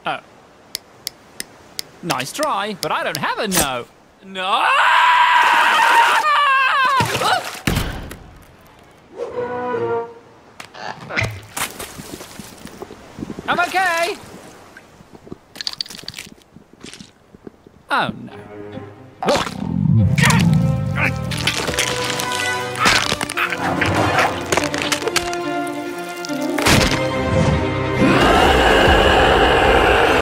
Oh. Nice try, but I don't have a no. No! I'm okay. Oh no.